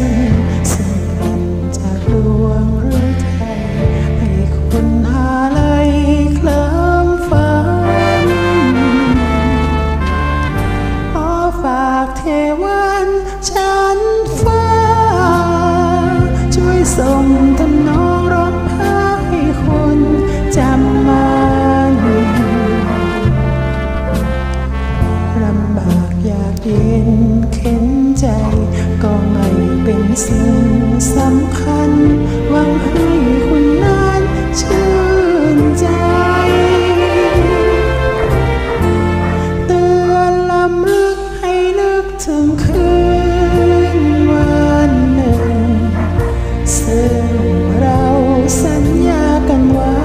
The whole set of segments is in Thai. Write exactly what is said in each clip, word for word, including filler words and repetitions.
นซึ่งกันจากดวงหรือไทยให้คนอะไรเคลิ้มฝันขอฝากเทวันฉันฟ้าช่วยส่งทำนองร้องพาให้คนจำมันลำบากอยากเย็นเข็นใจก็ไม่เป็นสิ่งสำคัญหวังให้คุณนั้นชื่นใจเตือนลำลึกให้นึกถึงคืนวันหนึ่งซึ่งเราสัญญากันไว้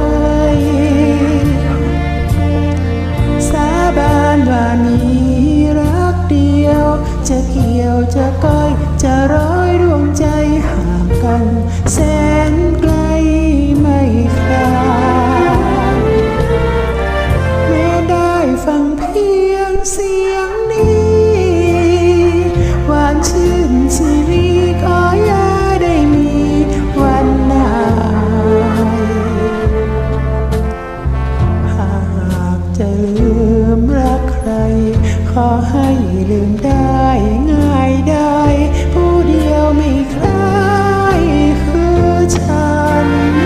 สาบานว่ามีรักเดียวจะเกี่ยวจะก้อยจะร้อยดวงใจห่างกันแสนไกลไม่คลาดแม้ได้ฟังเพียงเสียงนี้หวานชื่นชีวิตขออย่าได้มีวันไหนหากจะลืมรักใครขอให้ลืมได้ง่ายได้ผู้เดียวไม่คล้ายคือฉัน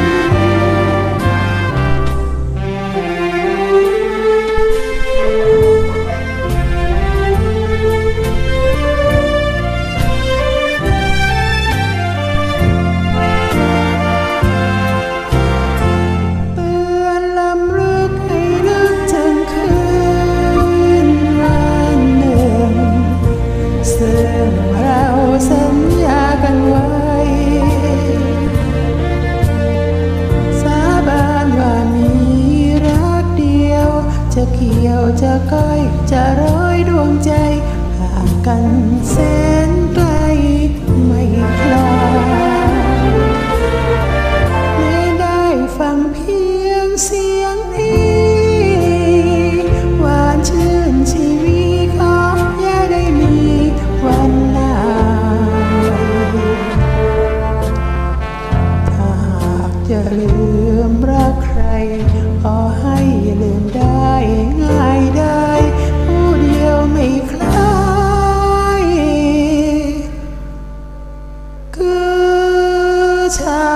เตือนลำลึกให้นึกถึงคืนวันหนึ่งซึ่งเราสัญญากันไว้สาบานว่ามีรักเดียวจะเกี่ยวจะก้อยจะร้อยดวงใจห่างกันแสนไกลไม่คลาดแม้ได้ฟังเพียงเสียงนี้หวานชื่นชีวิตขออย่าได้มีวันไหนถ้าหากจะลืมรักใครขอให้ลืมได้ง่ายได้ผู้เดียวไม่คล้ายคือฉัน